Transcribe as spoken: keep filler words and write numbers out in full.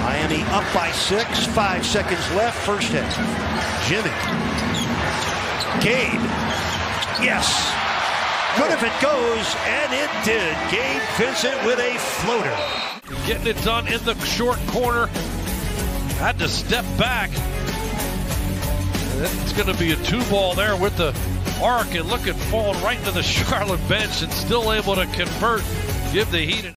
Miami up by six, five seconds left, first half. Jimmy. Gabe. Yes. Good if it goes, and it did. Gabe Vincent with a floater. Getting it done in the short corner. Had to step back. It's going to be a two ball there with the arc, and look at falling right into the Charlotte bench and still able to convert, give the Heat an